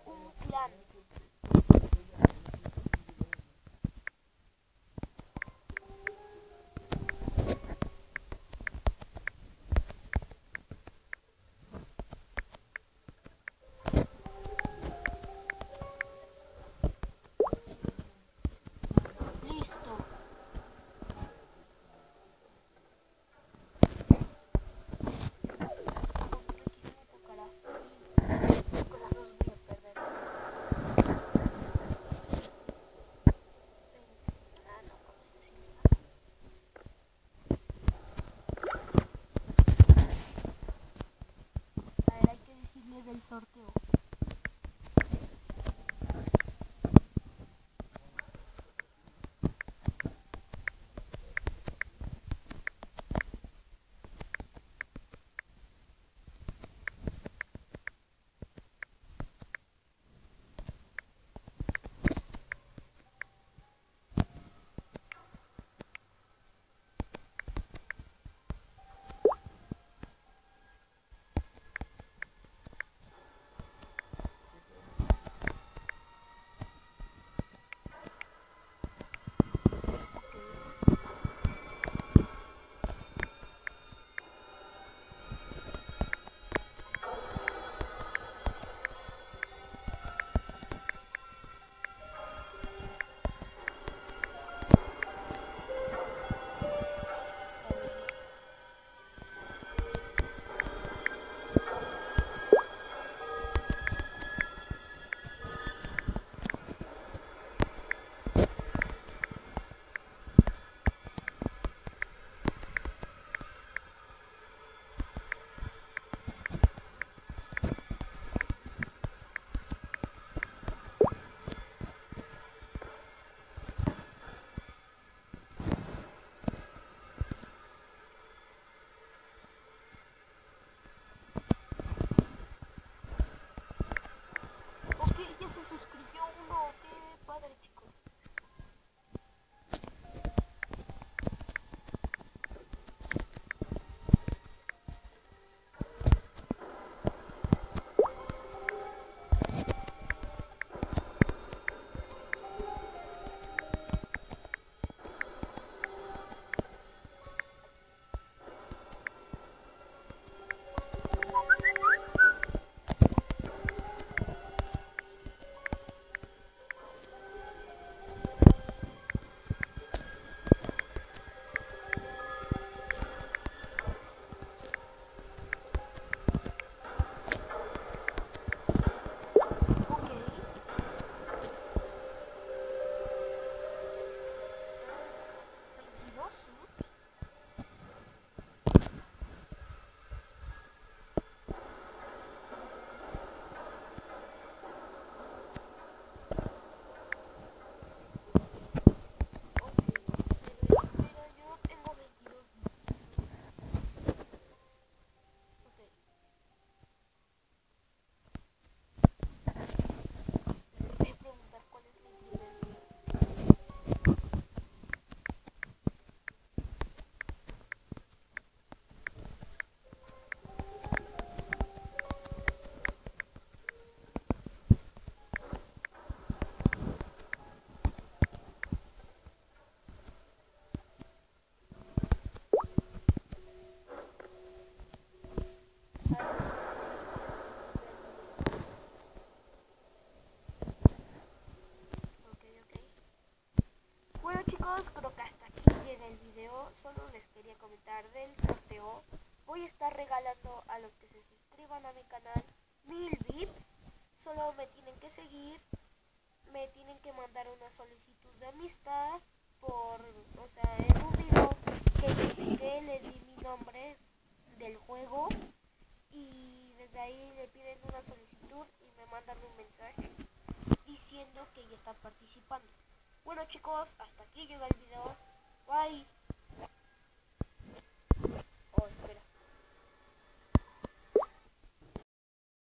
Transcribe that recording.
creo un clan. Listo. A ver, hay que decirle del sorteo. Ok, ya se suscribió uno. Qué padre, chicos. Ok. 22. Pero yo tengo 22. Ok. Voy a preguntar cuál es mi primer video. Ok, ok. Bueno chicos, creo que hasta aquí llega el video. Solo les quería comentar del sorteo. Voy a estar regalando a los que se suscriban a mi canal 1000 VIPs. Solo me tienen que seguir, me tienen que mandar una solicitud de amistad o sea, en un video que les di mi nombre del juego y desde ahí le piden una solicitud y me mandan un mensaje diciendo que ya están participando. Bueno chicos, hasta aquí llega el video. Bye.